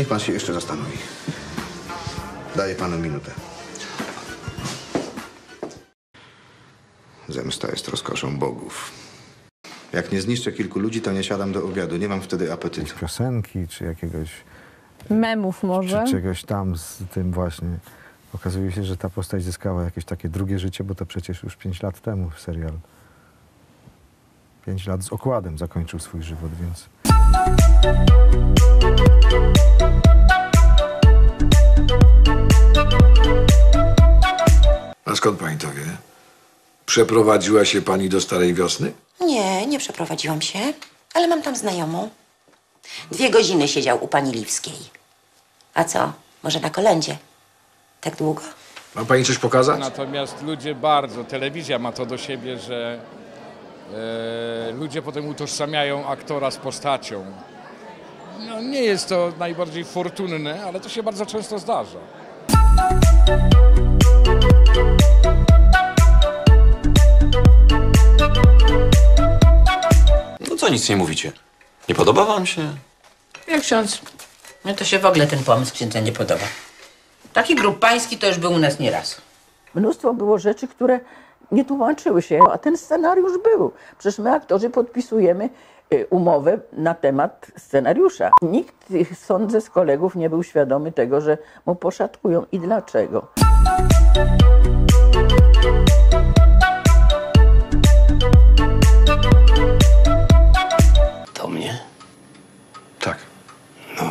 Niech pan się jeszcze zastanowi. Daję panu minutę. Zemsta jest rozkoszą bogów. Jak nie zniszczę kilku ludzi, to nie siadam do obiadu. Nie mam wtedy apetytu. Piosenki, czy jakiegoś... Memów może? Czy czegoś tam z tym właśnie. Okazuje się, że ta postać zyskała jakieś takie drugie życie, bo to przecież już 5 lat temu serial. 5 lat z okładem zakończył swój żywot, więc... A skąd pani to wie? Przeprowadziła się pani do Starej Wiosny? Nie, nie przeprowadziłam się, ale mam tam znajomą. 2 godziny siedział u pani Liwskiej. A co? Może na kolędzie? Tak długo? Ma pani coś pokazać? Natomiast ludzie telewizja ma to do siebie, że ludzie potem utożsamiają aktora z postacią. No, nie jest to najbardziej fortunne, ale to się bardzo często zdarza. No co nic nie mówicie? Nie podoba wam się? Jak ksiądz? No to się w ogóle ten pomysł księdza nie podoba. Taki grób pański to już był u nas nieraz. Mnóstwo było rzeczy, które nie tłumaczyły się, a ten scenariusz był. Przecież my, aktorzy, podpisujemy umowę na temat scenariusza. Nikt, sądzę, z kolegów nie był świadomy tego, że mu poszatkują i dlaczego. To mnie? Tak. No.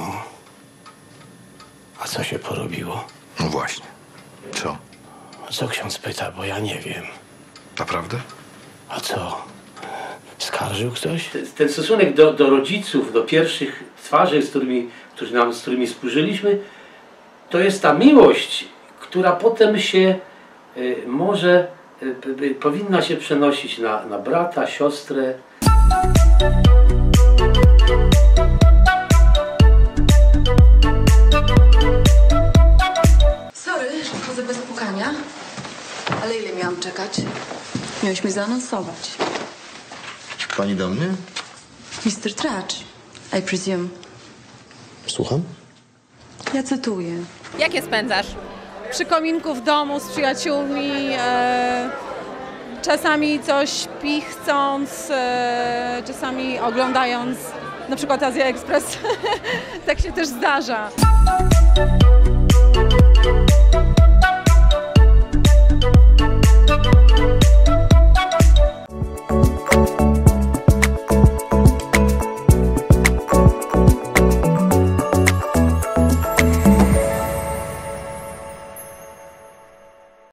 A co się porobiło? No właśnie. Co? Co ksiądz pyta, bo ja nie wiem. Naprawdę? A co? Skarżył ktoś? Ten stosunek do rodziców, do pierwszych twarzy, z którymi współżyliśmy, to jest ta miłość, która potem się może, powinna się przenosić na brata, siostrę. Sorry, że wchodzę bez pukania, ale ile miałam czekać? Miałeś mi zaanonsować. Pani do mnie? Mr. Tracz, I presume. Słucham? Ja cytuję. Jak je spędzasz? Przy kominku w domu z przyjaciółmi, czasami coś pichcąc, czasami oglądając na przykład Azja Express. Tak się też zdarza.